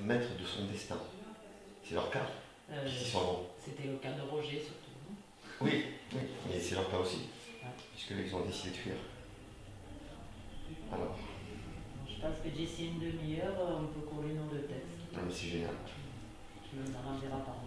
maître de son destin. C'est leur cas, puisqu'ils sont avant. C'était le cas de Roger surtout. Non? Oui, oui, mais c'est leur cas aussi, Ouais. puisqu'ils ont décidé de fuir. Alors, Je pense que d'ici une demi-heure, on peut coller nos deux textes. non, mais c'est génial. Tu me l'enverras par